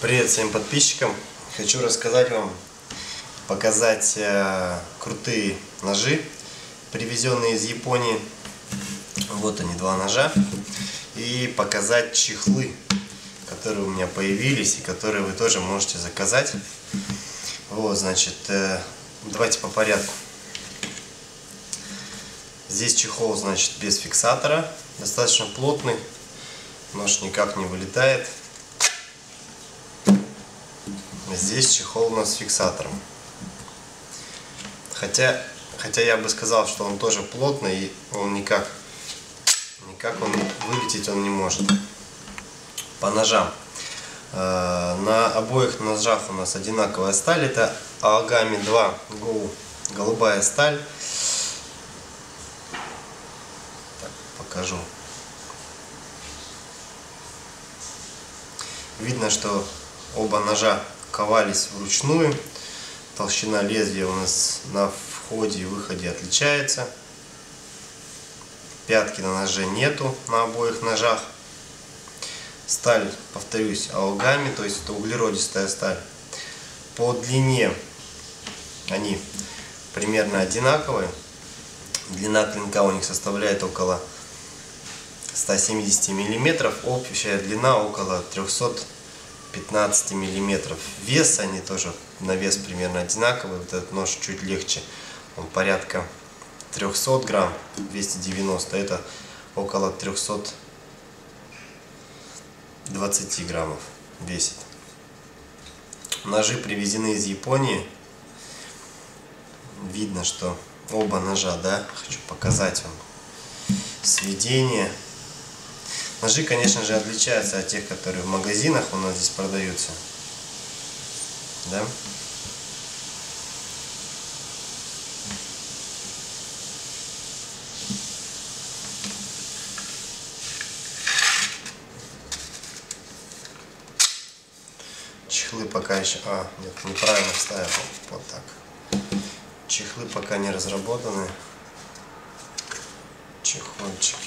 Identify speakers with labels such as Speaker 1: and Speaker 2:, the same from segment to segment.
Speaker 1: Привет всем подписчикам! Хочу рассказать вам, показать крутые ножи, привезенные из Японии. Вот они, два ножа. И показать чехлы, которые у меня появились и которые вы тоже можете заказать. Вот, значит, давайте по порядку. Здесь чехол, значит, без фиксатора, достаточно плотный, нож никак не вылетает. Здесь чехол у нас с фиксатором. Хотя я бы сказал, что он тоже плотный, и он никак он вылететь он не может. По ножам. На обоих ножах у нас одинаковая сталь. Это Aogami 2 Go, голубая сталь. Так, покажу. Видно, что оба ножа ковались вручную. Толщина лезвия у нас на входе и выходе отличается. Пятки на ноже нету на обоих ножах. Сталь, повторюсь, Aogami, то есть это углеродистая сталь. По длине они примерно одинаковые. Длина клинка у них составляет около 170 мм. Общая длина около 315 мм. Вес они тоже на вес примерно одинаковый. Вот этот нож чуть легче. Он порядка 300 грамм, 290. Это около 320 граммов весит. Ножи привезены из Японии. Видно, что оба ножа, да, хочу показать вам сведение. Ножи, конечно же, отличаются от тех, которые в магазинах у нас здесь продаются. Да? Чехлы пока еще... нет, неправильно вставил. Вот так. Чехлы пока не разработаны. Чехольчики.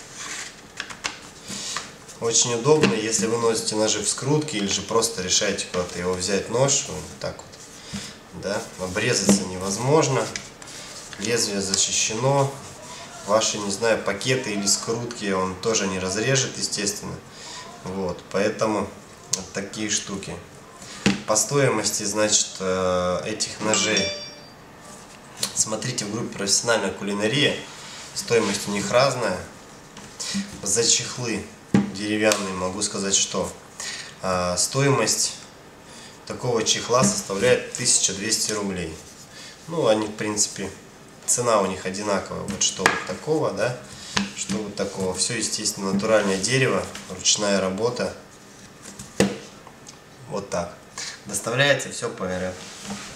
Speaker 1: Очень удобно, если вы носите ножи в скрутке или же просто решаете куда-то его взять нож, вот так вот, да, обрезаться невозможно, лезвие защищено, ваши, не знаю, пакеты или скрутки он тоже не разрежет, естественно, вот, поэтому вот такие штуки. По стоимости, значит, этих ножей смотрите в группе «Профессиональная кулинария», стоимость у них разная. За чехлы деревянные могу сказать, что стоимость такого чехла составляет 1200 рублей. Ну, они, в принципе, цена у них одинаковая. Вот что вот такого, да, что вот такого. Все, естественно, натуральное дерево, ручная работа. Вот так. Доставляется все по РФ.